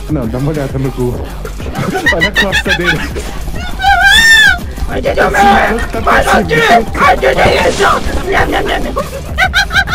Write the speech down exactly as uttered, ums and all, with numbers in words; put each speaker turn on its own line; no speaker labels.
Não, dá uma olhada no Gu. Olha a costa dele.
Ai, Deus meu! Vai, Deus! Ai, Deus, é isso!